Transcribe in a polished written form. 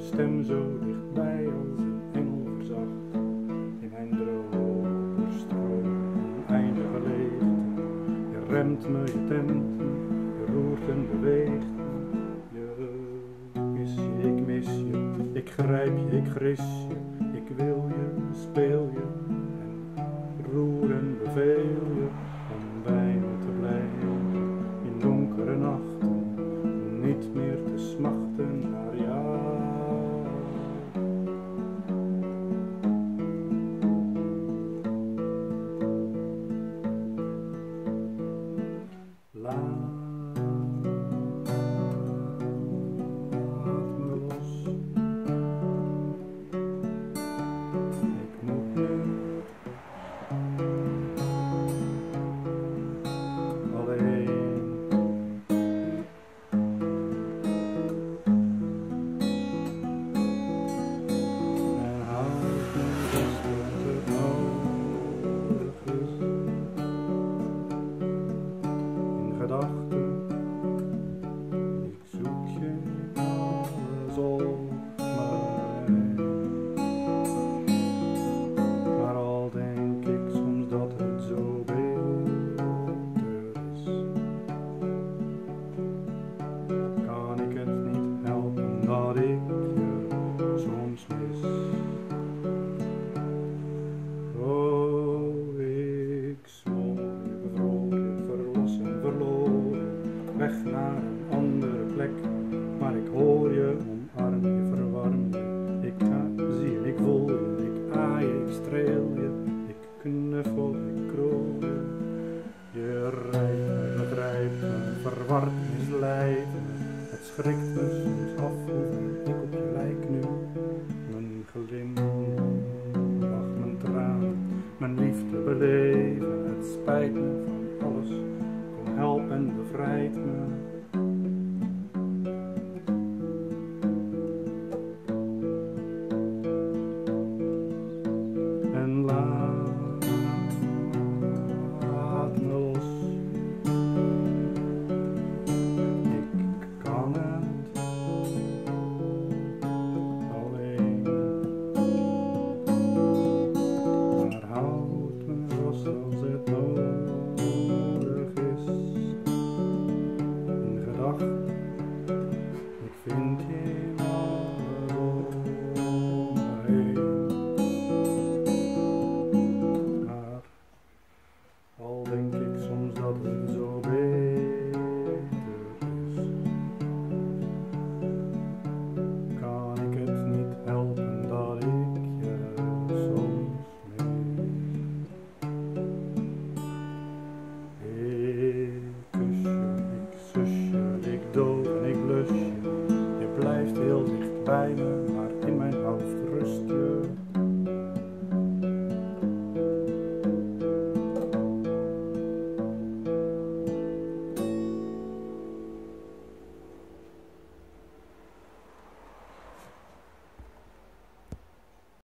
stem zo dichtbij als een engel verzacht. In mijn droom overstroomt oneindige leegte. Je remt me, je temt me, je roert en beweegt me. Je mis je, ik mis je, ik grijp je, ik gris je. Ik wil je, speel je en roer en beveel je om bij me te blijven in donkere nachten, om niet meer te smachten naar jou. Laat me los. Ik moet nu alleen. En houd me vast tot het nodig is. In gedachten, ik zoek je alles op mij. Maar al denk ik soms dat het zo beter is, kan ik het niet helpen dat ik je soms mis. Oh, ik smol je, bevroor je, verlos en verloren, weg naar een andere plek, maar ik hoor je, omarm je, verwarm je. Ik zie je, ik voel je, ik aai je, ik streel je, ik knuffel, ik kroon je. Je rijdt me, begrijpt me, verward misleidt me. Het schrikt me soms af hoe ik op je lijk nu. Mijn glimlach, mijn tranen, mijn liefde beleven. Het spijt me van alles, kom help en bevrijd me.